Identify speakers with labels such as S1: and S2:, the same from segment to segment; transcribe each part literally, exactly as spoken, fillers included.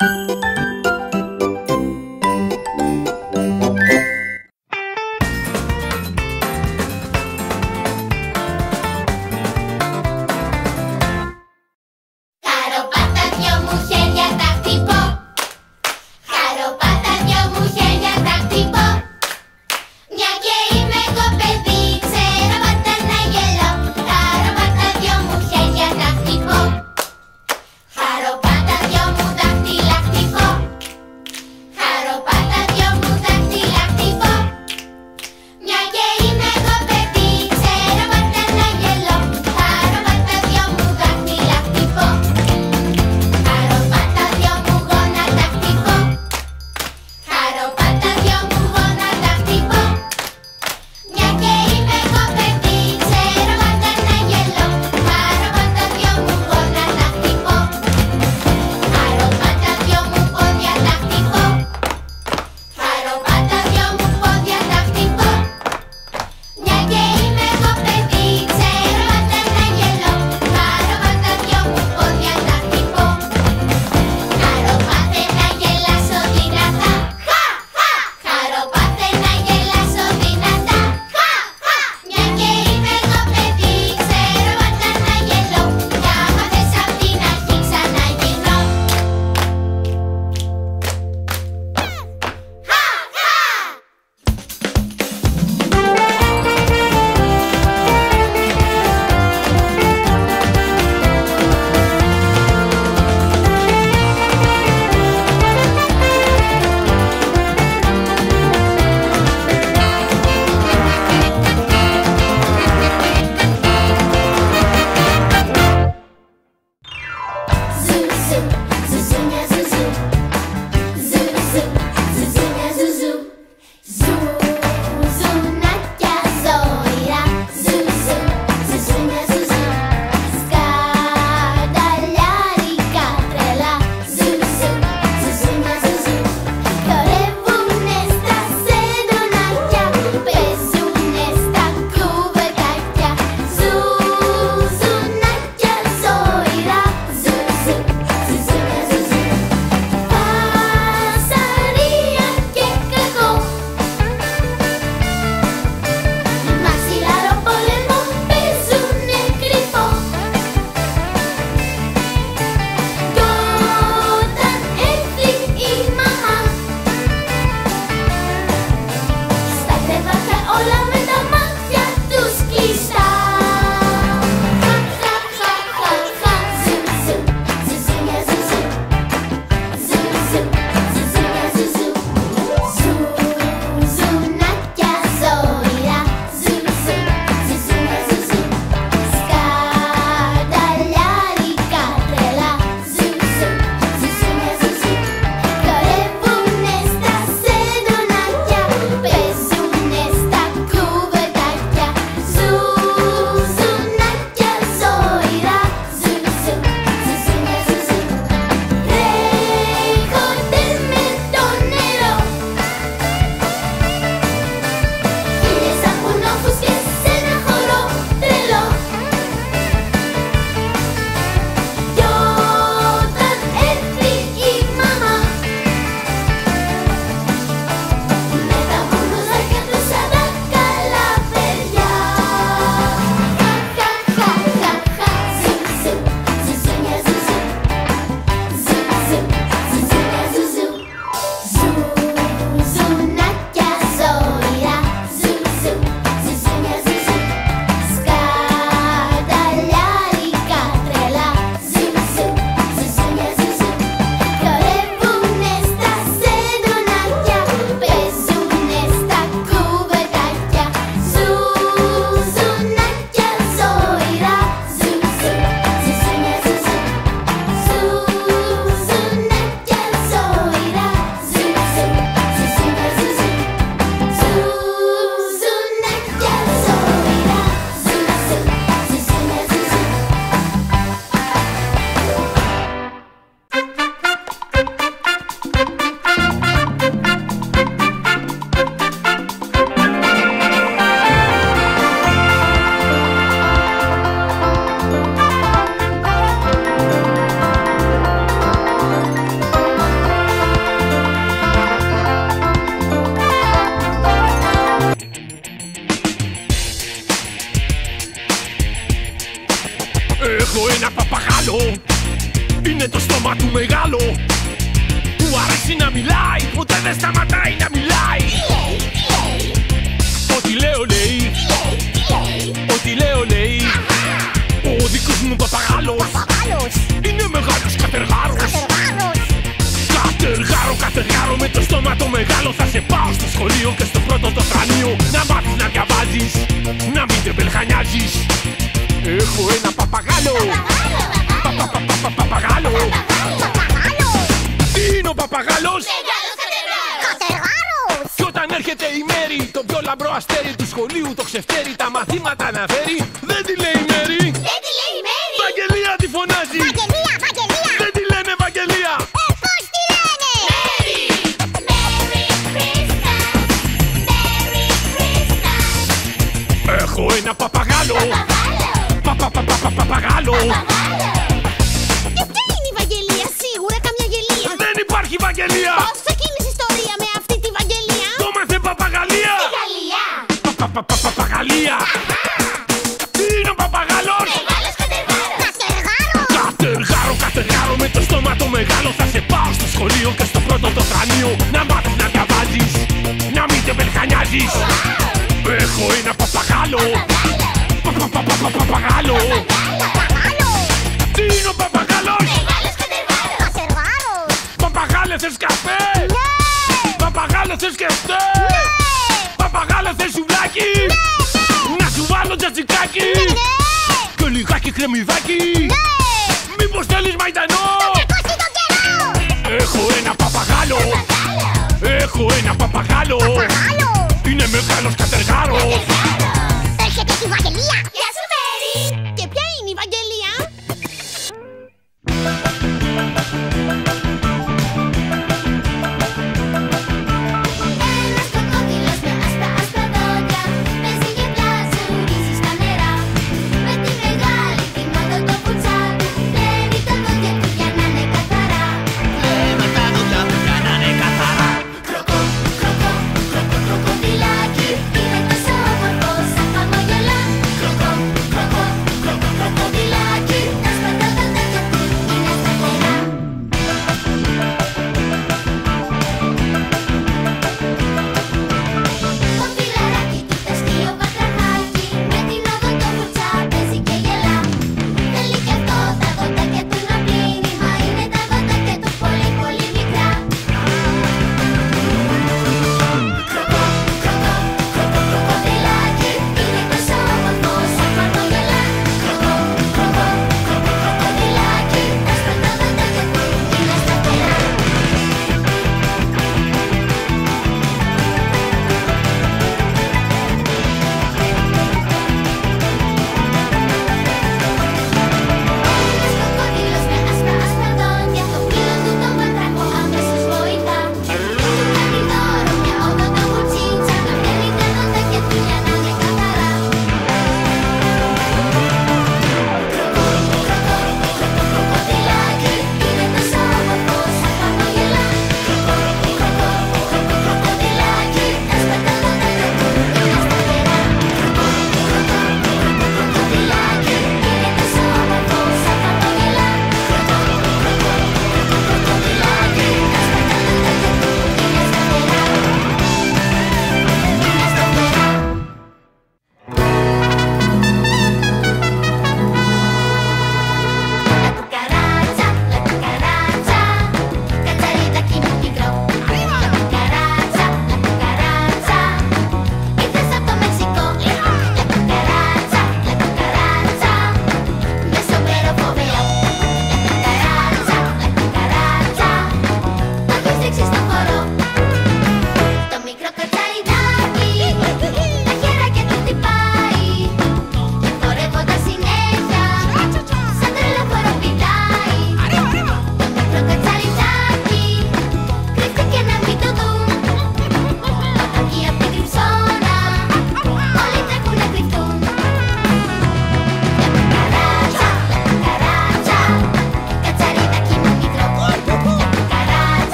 S1: Χαροπάτα δυο μου δάχτυλα χτυπώ. στόμα του μεγάλο. Του αρέσει να μιλάει, ποτέ δεν σταματάει να μιλάει. Ό,τι λέω λέει, ό,τι λέω λέει. Ο δικός μου παπαγάλος είναι μεγάλος κατεργάρος. Κατεργάρο, κατεργάρο με το στόμα το μεγάλο. Θα σε πάω στο σχολείο και στο πρώτο το τρανείο. Να μάθεις να διαβάζεις, να μην τεμπελχανιάζεις. Έχω ένα παπαγάλο. Παπαγάλο. Τι είναι ο παπαγάλος?
S2: Μεγάλος κατεργάρος.
S1: Κι όταν έρχεται η μέρη, το πιο λαμπρό αστέρι του σχολείου, το ξεφτέρι, τα μαθήματα αναφέρει. Δεν τη λέει η μέρη.
S2: Δεν τη λέει η Μέρη.
S1: Βαγγελία τη φωνάζει.
S2: Βαγγελία, Βαγγελία.
S1: Δεν τη λένε Βαγγελία.
S2: Ε, πώς τη λένε? Μέρη. Merry Christmas. Merry Christmas.
S1: Έχω ένα παπαγάλο.
S2: Παπαγάλο.
S1: Παπαγάλο.
S2: Και ποια είναι η Βαγγελία? Σίγουρα καμιά γελία.
S1: Δεν υπάρχει Βαγγελία.
S2: Πώς ξεκίνησε η ιστορία με αυτή τη Βαγγελία?
S1: Το μάθε Παπαγαλία.
S2: Στη Γαλλία.
S1: Παπαγαλία. Τι είναι ο παπαγάλος?
S2: Μεγάλος κατεργάρος. Κατεργάρος.
S1: Κατεργάρο, κατεργάρο με το στόμα το μεγάλο. Θα σε πάω στο σχολείο και στο πρώτο το τρανείο. Να μάθεις να διαβάζεις, να μην τεμπελχανιάζεις. Έχω ένα παπαγάλο. Παπαγάλο. Τι είναι ο παπαγάλος?
S2: Μεγάλος κατεργάρος. Κατεργάρος.
S1: Παπαγάλε θες καφέ?
S2: Ναι.
S1: Παπαγάλε θες κεφτέ? Παπαγάλε θες σουβλάκι? Να σου βάλω τζατζικάκι? Και λιγάκι κρεμμυδάκι? Μήπως θέλεις μαϊντανό?
S2: Τσακώσει τον καιρό.
S1: Έχω ένα παπαγάλο. Έχω ένα παπαγάλο.
S2: Παπαγάλο.
S1: Είναι μεγάλος κατεργάρος.
S2: Έρχεται τη Βαγγελία. Γεια σου Μέρη. Και ποια είναι η Βαγγελία? Ένας κοκκόδιλος με άσπρα άσπρα δόντια παίζει και πλαζουρίζει στα νερά. Με τη μεγάλη τη μόδο το πουτσάκι πλένει τα δόντια του για να είναι καθαρά.
S3: Πλένει τα δόντια του για να είναι καθαρά.
S2: Κροκό, κροκό, κροκό, κροκοδιλάκι είναι τόσο όμορφο σαν χαμογελά. Κροκό,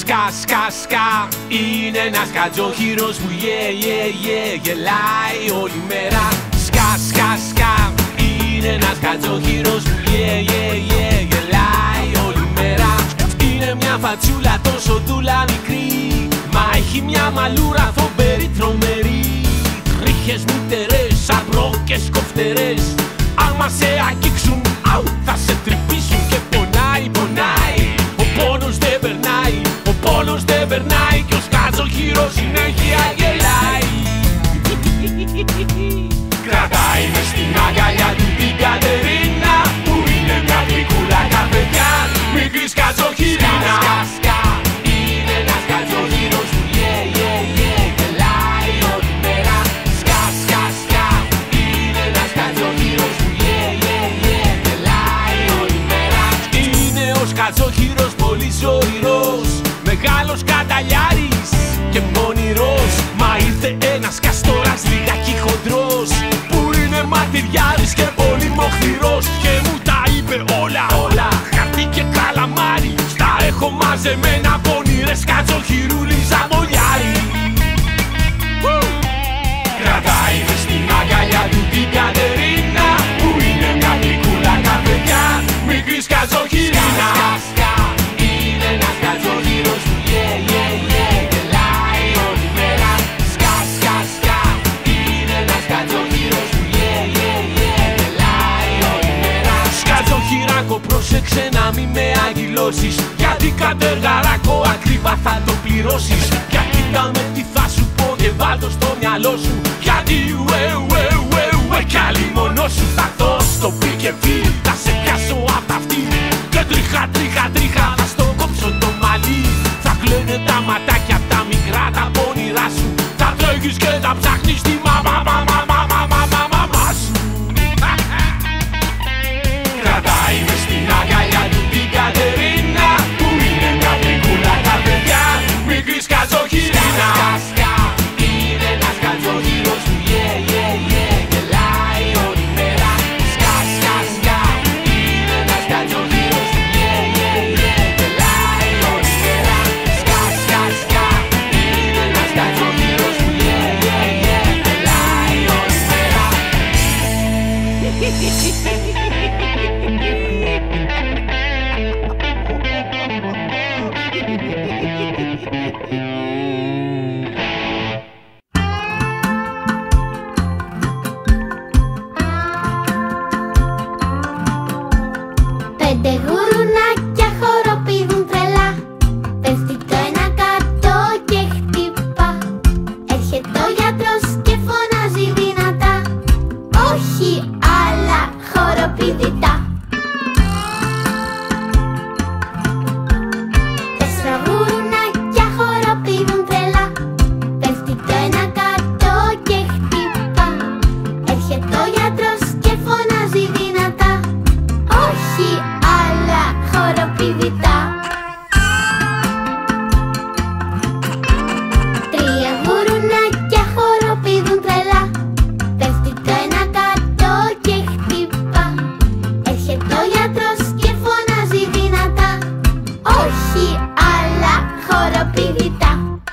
S1: Σκα, σκα, σκα. Είναι ένας κατζοχύρος που yeah, yeah, yeah, γελάει όλη μέρα. Σκα, σκα, σκα. Είναι ένας κατζοχύρος που yeah, yeah, yeah, γελάει όλη μέρα. Είναι μια φατσούλα τόσο δούλα μικρή, μα έχει μια μαλούρα φοβερή τρομερή. Τρίχες μυτερές, αμπρόκες κοφτερές, άμα σε αγγίξουν, αου, θα σε τρυπήσουν. Και πονάει, πονάει, ο πόνος δεν περνάει, ο πόνος δεν περνάει κι ο σκατζοχύρος συνέχεια γελάει. Κρατάει μες στην αγκαλιά του την Κατερίνα, που είναι μια γλυκούλα καρδιά, μικρή σκατζοχυρίνα. Είναι ένας σκατζοχύρος που yeah, yeah, yeah, γελάει όλη μέρα. Σκα, σκα, σκα. Είναι ένας σκατζοχύρος που yeah, yeah, yeah, γελάει όλη μέρα. Είναι ο σκατζοχύρος πολύ ζωηρός, μεγάλος καταλιάρης και μονηρός. Μα ήρθε ένας καστόρας λιγάκι χοντρός, που είναι μαρτυριάρης και πολύ μοχθηρός. Και μου τα είπε όλα, όλα, χαρτί και καλαμάρι. Στα έχω μαζεμένα πονηρές κατζοχυρούλη ζαμπολιάρι. Κρατάει μες στην αγκαλιά του την Κατερίνα, που είναι μια γλυκούλα καρδιά, μικρή σκατζοχυρίνα. Είναι ένας κατζοχύρος που yeah, yeah, yeah, γελάει όλη μέρα. Σκα, σκα, σκα. Είναι ένας κατζοχύρος που yeah, yeah, yeah, γελάει όλη μέρα. Σκατζοχυράκο, πρόσεξε να μη με αγγυλώσεις, γιατί κατεργαράκο ακριβά θα το πληρώσεις. Για κοίτα με τι θα σου πω και βάλ' το στο μυαλό σου, γιατί ουε ουε ουε ουε κι άλλη μόνο σου. Θα δω στο πικεφί, θα σε πιάσω απ' τα αυτή, και τρίχα τρίχα τρίχα θα στο κόψω το μαλλί. Θα κλαίνε τα ματάκια απ' τα μικρά τα πόνηρά σου, θα τρέχεις και θα ψάχνεις τη μαμά μαμά μαμά μαμά μαμά σου. Κρατάει μες στην αγκαλιά του την Κατερίνα, που είναι μια γλυκούλα καρδιά, μικρή σκατζοχυρίνα. Είναι ένας κατζοχύρος που yeah, yeah, yeah, γελάει όλη μέρα. Σκα, σκα, σκα. Είναι ένας κατζοχύρος που yeah, yeah, yeah, γελάει όλη μέρα. Σκα, σκα, σκα. Είναι ένας κατζοχύρος που yeah, yeah, yeah, γελάει όλη μέρα.
S2: Πέντε γουρουνάκια χοροπηδούν τρελά, πέφτει το ένα κάτω και χτυπά. Έρχεται ο γιατρός και φωνάζει δυνατά, όχι άλλα χοροπηδητά. Τέσσερα γουρουνάκια χοροπηδούν τρελά, πέφτει το ένα κάτω και χτυπά. Έρχεται ο γιατρός και φωνάζει δυνατά, όχι άλλα χοροπηδητά. Τρία γουρουνάκια χοροπηδούν τρελά, πέφτει το ένα κάτω και χτυπά. Έρχεται ο γιατρός και φωνάζει δυνατά, όχι άλλα χοροπηδητά.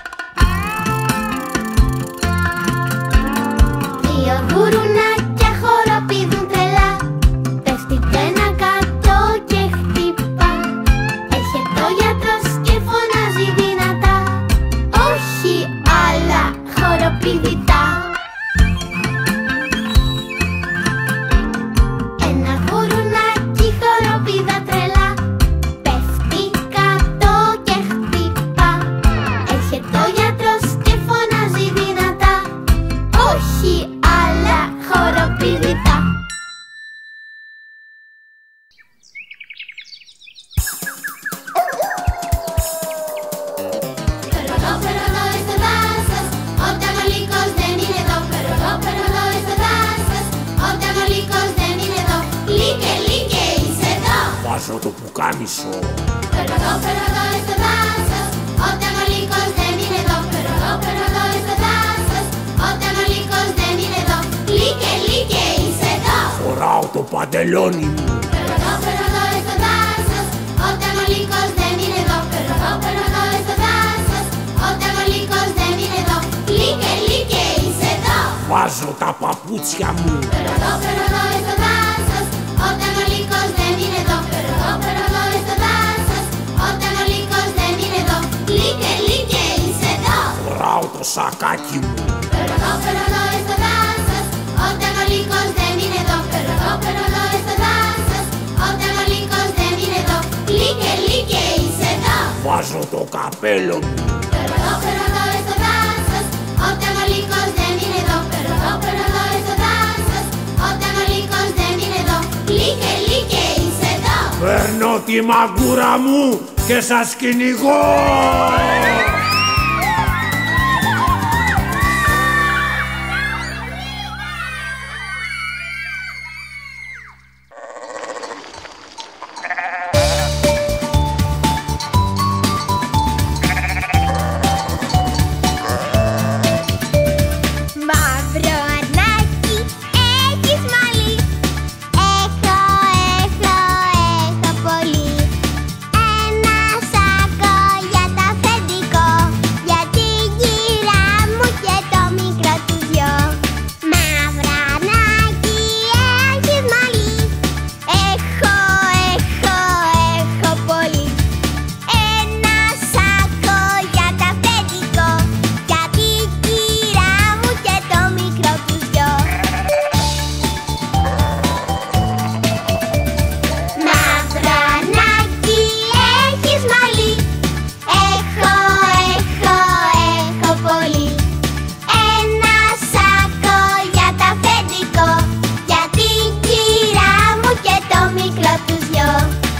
S2: Δύο γουρουνάκια χοροπηδούν τρελά, πέφτει το ένα κάτω και χτυπά. Έρχεται ο γιατρός και φωνάζει δυνατά, όχι άλλα χοροπηδητά. Ένα γουρουνάκι χοροπηδά τρελά, πέφτει κάτω και χτυπά. Έρχεται ο γιατρός και φωνάζει δυνατά, όχι άλλα χοροπηδητά. Pero no, pero no esto danzas, όταν ο λύκος δεν είναι εδώ. Pero no, pero no esto danzas, όταν ο λύκος δεν είναι εδώ. Λύκε, λύκε, είσαι εδώ.
S1: Βάζω το πουκάμισο.
S2: Pero no, pero no esto danzas, όταν ο λύκος δεν είναι εδώ. Pero no, pero no esto danzas, όταν ο λύκος δεν είναι εδώ. Λύκε, λύκε, είσαι εδώ.
S1: Φοράω το παντελόνι μου.
S2: Pero no, pero no esto danzas, όταν ο λύκος δεν είναι εδώ. Pero no, pero no esto danzas,
S1: βάζω τα παπούτσια μου.
S2: Φέρω εδώ, φέρω εδώ στο δάσος, όταν ο λύκος δεν είναι εδώ. Φέρω εδώ, φέρω εδώ στο δάσος, όταν ο λύκος δεν είναι εδώ. Λύκε, λύκε, είσαι εδώ.
S1: Φοράω το σακάκι μου.
S2: Φέρω εδώ, φέρω εδώ στο δάσος, όταν ο λύκος δεν είναι εδώ. Φέρω εδώ, φέρω εδώ στο δάσος, όταν ο λύκος δεν είναι εδώ. Λύκε, λύκε, είσαι εδώ.
S1: Βάζω το καπέλο μου.
S2: Φέρω εδώ, φέρω εδώ στο δάσος, όταν ο λύκος δεν είναι εδώ. Φέρω εδώ, φέρω εδώ στο δάσος, όταν ο λύκος δεν είναι εδώ. Λύκε, λύκε, είσαι εδώ.
S1: Παίρνω τη μαγκούρα μου και σας κυνηγώ.
S2: Μαύρο αρνάκι, έχεις μαλλί. Έχω, έχω, έχω πολύ. Ένα σάκο για τα αφεντικό, για την κυρά μου και το μικρό του γιο. Μαύρο αρνάκι, έχεις μαλλί. Έχω, έχω, έχω πολύ. Ένα σάκο για τα αφεντικό, για την κυρά μου και το μικρό του γιο. Μαύρο αρνάκι, έχεις μαλλί. Έχω, έχω, έχω πολύ. Ένα σάκο για τα αφεντικό, για την κυρά μου και το μικρό του γιο.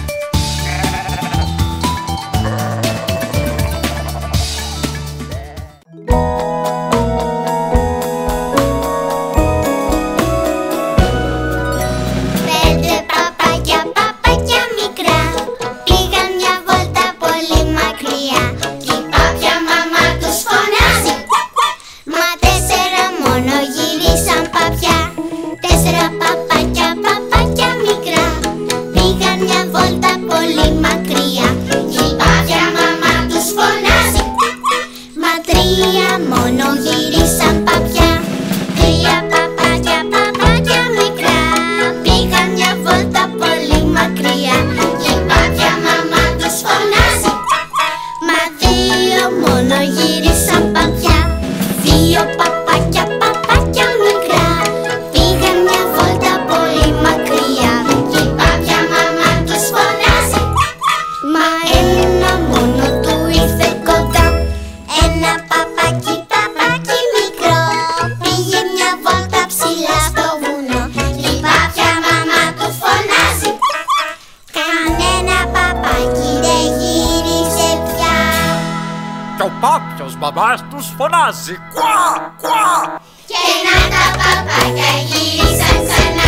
S2: Πέντε παπάκια, παπάκια μικρά, πήγαν μια βόλτα πολύ μακριά. Κι η πάπια μαμά τους φωνάζει, μα τέσσερα μόνο γυρίσαν παπιά. Τέσσερα παπάκια, παπάκια μικρά, πήγαν μια βόλτα πολύ μακριά. Κι η πάπια μαμά τους φωνάζει, μα τρία μόνο γυρίσαν παπιά. Τρία παπάκια, παπάκια μικρά, πήγαν μια βόλτα πολύ μακριά. Και η πάπια μαμά τους φωνάζει, μα δύο μόνο γύρισαν παπιά. Δύο παπάκια, παπάκια μικρά, πήγαν μια βόλτα πολύ μακριά. Και η πάπια μαμά τους φωνάζει, μα ένα μόνο του ήρθε κοντά. Ένα παπάκι, παπάκι μικρό, πήγε μια βόλτα ψηλά στο βουνό. Και η πάπια μαμά του φωνάζει, κανένα παπάκι δεν γύρισε πια.
S1: Και ο πάπιος μαμάς τους φωνάζει, κουά, κουά.
S2: Και να τα παπάκια γύρισαν ξανά.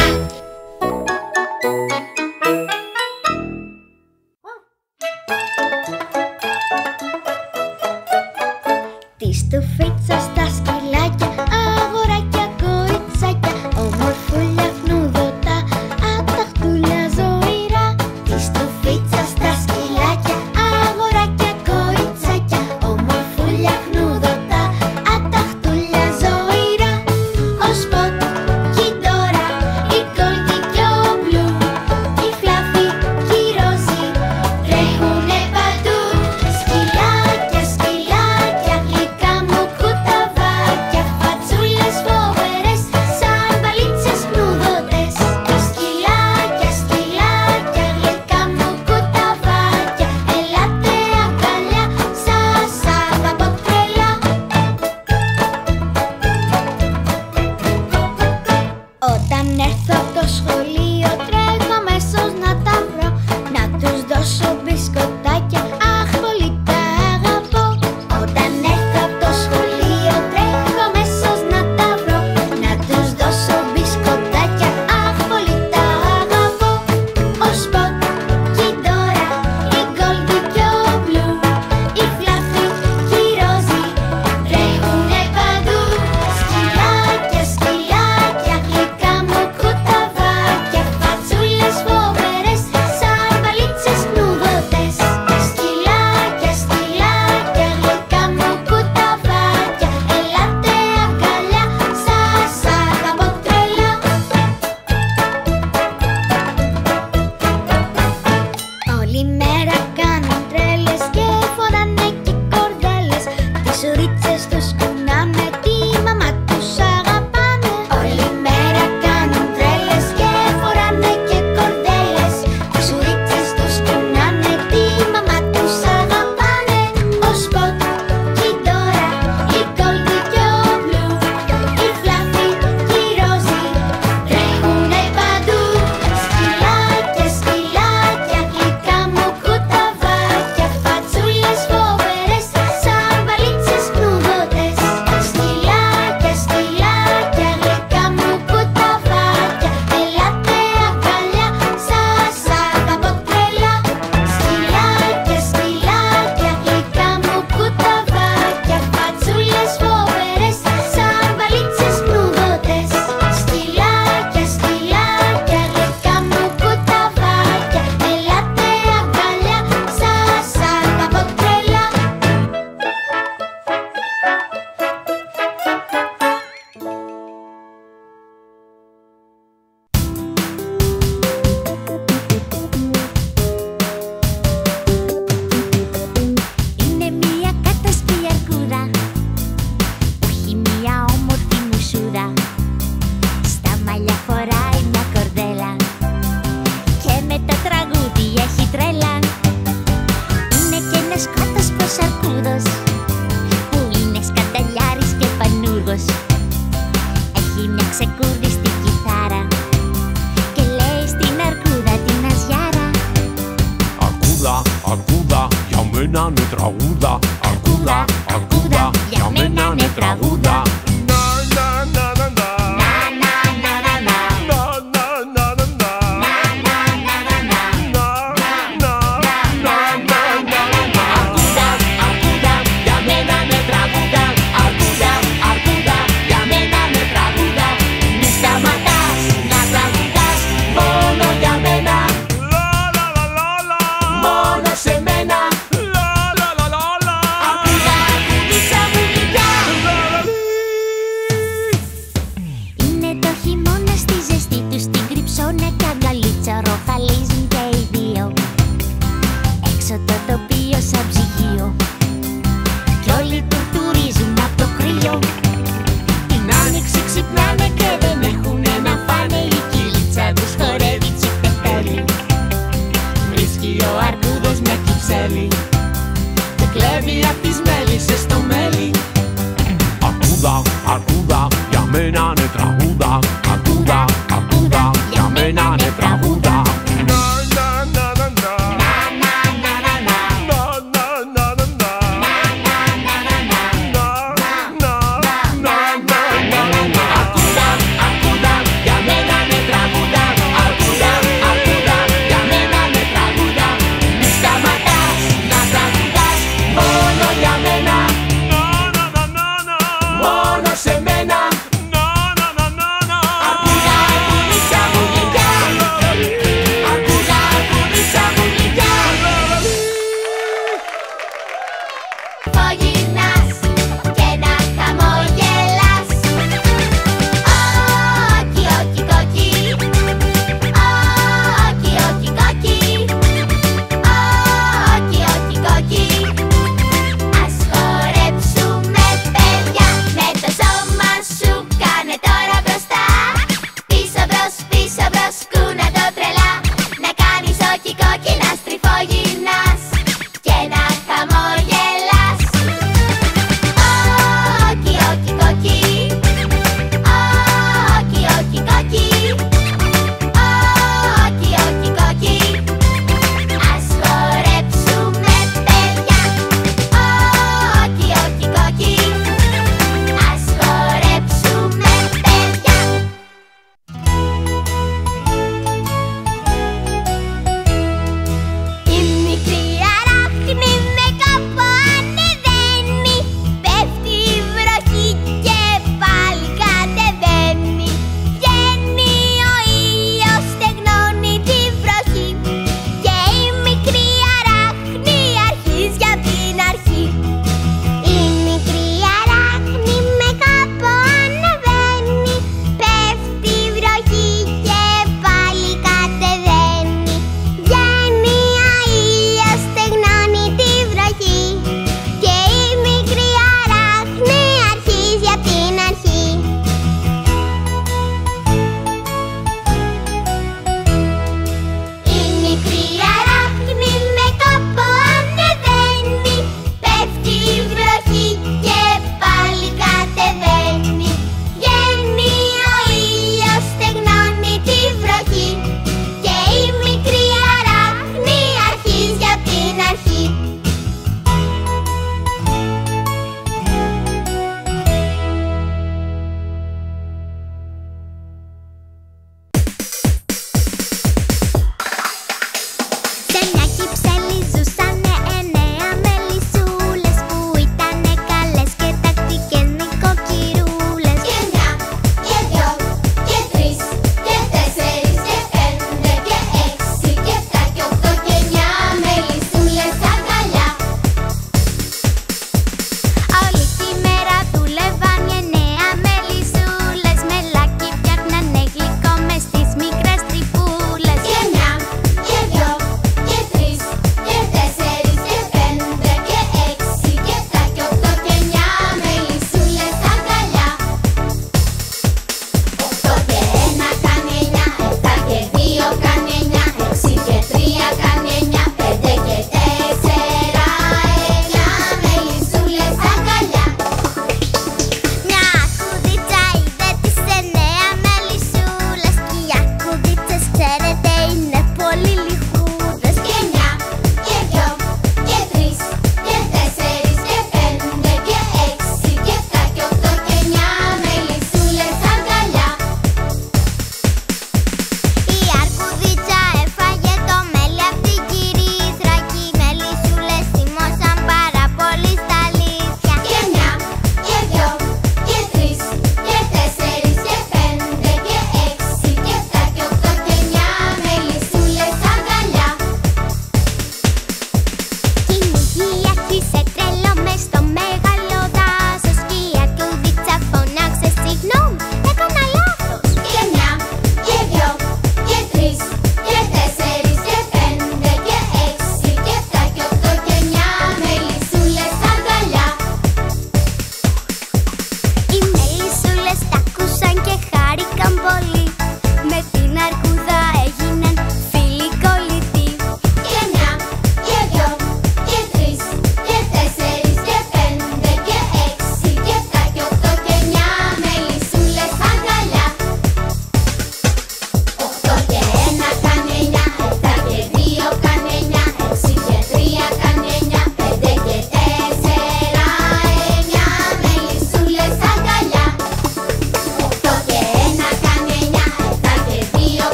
S2: Τη στουφίτσα στα σκυλάκια, αγοράκια, κοριτσάκια, ομορφούλια, φνούδωτα, αταχτούλια, ζωηρά. Τη στουφίτσα στα σκυλάκια, αγοράκια, κοριτσάκια, ομορφούλια, φνούδωτα, αταχτούλια, ζωηρά. Ο Σποτ και η Ντόρα, η Γκόλντι και ο Μπλου, η Φλάφι και η Ρόζι, τρέχουνε παντού. Σκυλάκια, σκυλάκια, γλυκά μου κουταβάκια, φατσούλες φοβερές, σαν μπαλίτσες φνούδωτες. Σκυλάκια, σκυλάκια, γλυκά μου κουταβάκια, ελάτε αγκαλιά, σας αγαπώ τρελά. Όταν έρθω από το σχολείο τρέχω αμέσως να τα βρω, να τους δώσω μπισκοτάκια, αχ πολύ τα αγαπώ. Όταν έρθω από το σχολείο τρέχω αμέσως να τα βρω, να τους δώσω μπισκοτάκια, αχ πολύ τα αγαπώ. Ο Σποτ και η Ντόρα, η Γκόλντι και ο Μπλου, η Φλάφι και η Ρόζι, τρέχουνε παντού. Σκυλάκια, σκυλάκια, γλυκά μου κουταβάκια, φατσούλες
S1: μένα είναι τραγούδα. Αρκούδα, αρκούδα, για μένα είναι τραγούδα.
S2: Ροχαλίζουν και οι δύο έξω το τοπίο σαν ψυγείο κι όλοι τουρτουρίζουν απ' το κρύο.
S1: Την άνοιξη ξυπνάνε και δεν έχουνε να φάνε. Η κυλίτσα τους χορεύει τσιπτεπέλη. Βρίσκει ο αρκούδος μια κυψέλη και κλέβει απ' τις μέλισσες το μέλι. Αρκούδα, αρκούδα, για μένα είναι τραγούδα. Αρκούδα, αρκούδα, για μένα είναι τραγούδα.